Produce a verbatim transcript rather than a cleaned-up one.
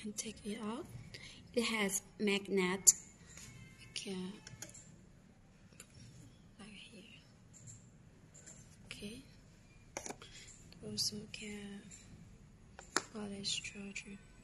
can take it out. It has magnet. We can like here. Okay. Also can wireless charger.